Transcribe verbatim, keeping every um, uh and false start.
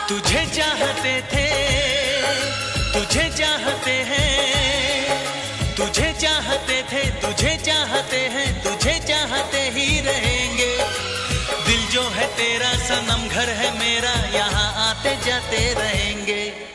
तुझे चाहते थे, तुझे चाहते हैं, तुझे चाहते थे, तुझे चाहते हैं, तुझे चाहते ही रहेंगे। दिल जो है तेरा सनम, घर है मेरा, यहाँ आते जाते रहेंगे।